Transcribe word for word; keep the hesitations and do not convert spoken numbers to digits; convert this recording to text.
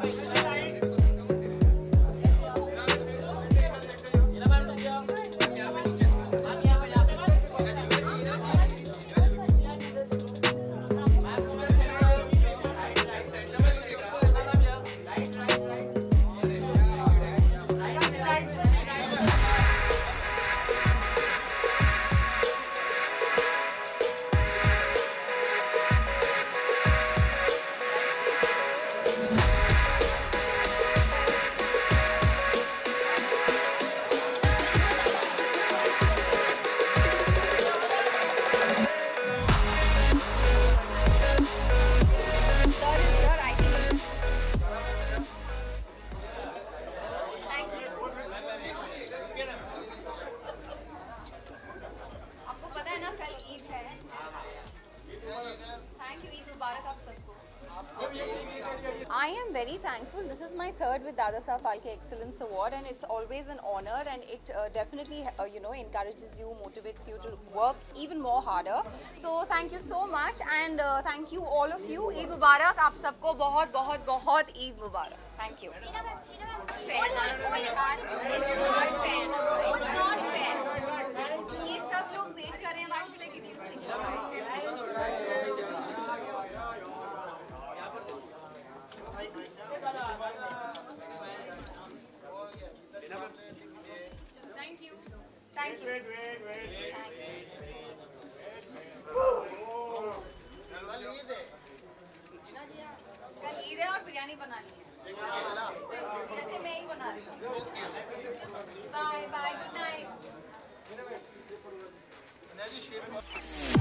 I am very thankful. This is my third with Dadasaheb Phalke Excellence Award, and it's always an honor, and it uh, definitely uh, you know encourages you, motivates you to work even more harder. So thank you so much, and uh, thank you all of you. Eid Mubarak. आप सबको बहुत बहुत बहुत Eid Mubarak. Thank you. It's not fair. It's not fair. ये सब लोग wait कर रहे हैं. Why should I give you Thank you. Thank you. Wait, wait, wait, wait. कल ईद है और बिरयानी बनानी है जैसे मैं ही बना रही हूँ. Bye bye, good night.